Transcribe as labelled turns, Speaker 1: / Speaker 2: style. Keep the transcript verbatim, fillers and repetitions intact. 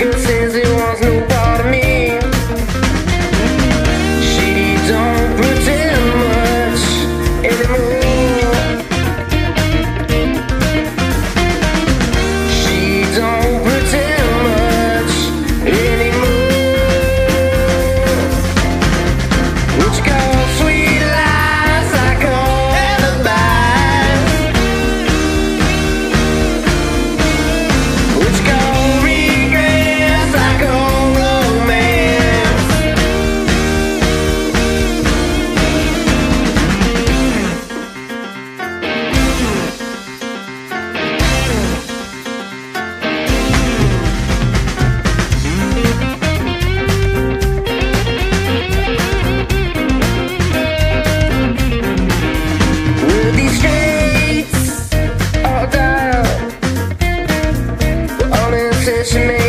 Speaker 1: girl says it wants no part of me. She don't pretend much anymore. She don't pretend much anymore. What you call sweet lies, I call alibis. What you call regrets, I call romance. Well, these streets are dark. All in session.